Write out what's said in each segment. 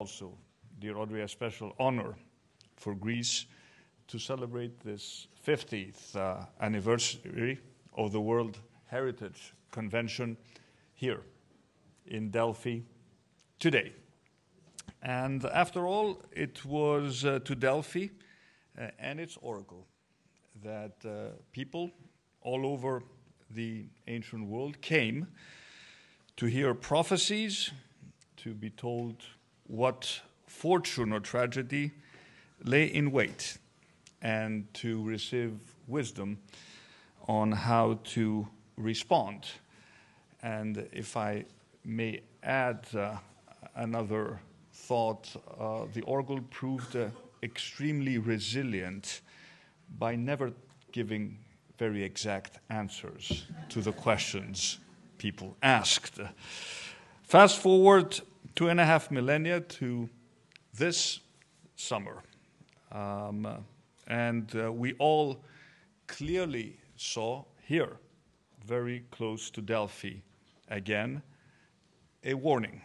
also, dear Audrey, a special honor for Greece to celebrate this 50th anniversary of the World Heritage Convention here in Delphi today. And after all, it was to Delphi and its oracle that people all over the ancient world came to hear prophecies, to be told what fortune or tragedy lay in wait, and to receive wisdom on how to respond. And if I may add another thought, the oracle proved extremely resilient by never giving very exact answers to the questions people asked. Fast forward 2.5 millennia to this summer, and we all clearly saw here, very close to Delphi again, a warning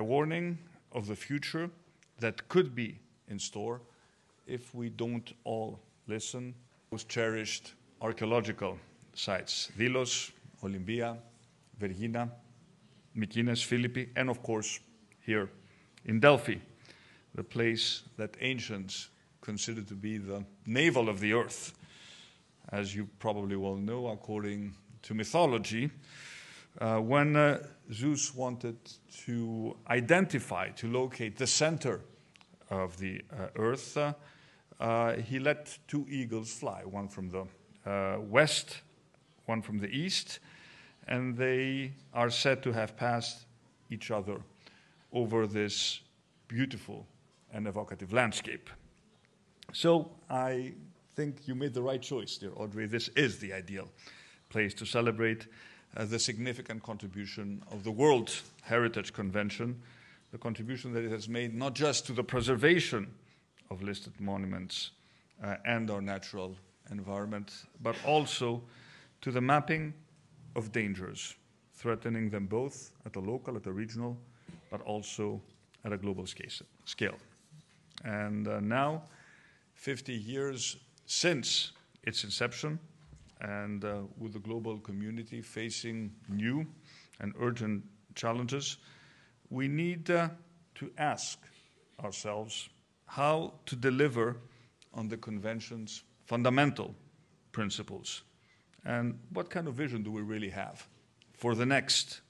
of the future that could be in store if we don't all listen. Most cherished archaeological sites, Delos, Olympia, Vergina, Mykonos, Philippi, and of course here in Delphi, the place that ancients considered to be the navel of the earth. As you probably well know, according to mythology, when Zeus wanted to identify, to locate the center of the earth, he let two eagles fly, one from the west, one from the east, and they are said to have passed each other over this beautiful and evocative landscape. So I think you made the right choice, dear Audrey. This is the ideal place to celebrate the significant contribution of the World Heritage Convention, the contribution that it has made not just to the preservation of listed monuments and our natural environment, but also to the mapping of dangers, threatening them both at a local, at a regional, but also at a global scale. And now, 50 years since its inception, and with the global community facing new and urgent challenges, we need to ask ourselves how to deliver on the Convention's fundamental principles, and what kind of vision do we really have for the next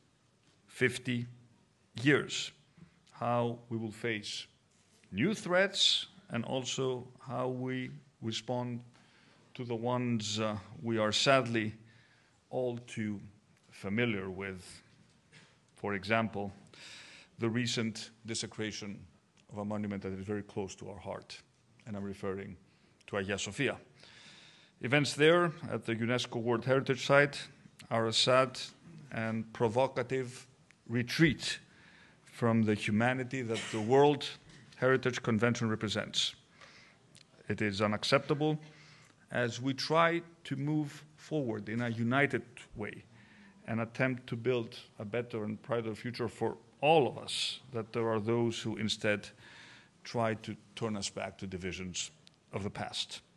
50 years, how we will face new threats, and also how we respond to the ones we are sadly all too familiar with. For example, the recent desecration of a monument that is very close to our heart, and I'm referring to Hagia Sophia. Events there at the UNESCO World Heritage Site are a sad and provocative retreat from the humanity that the World Heritage Convention represents. It is unacceptable as we try to move forward in a united way and attempt to build a better and brighter future for all of us, that there are those who instead try to turn us back to divisions of the past.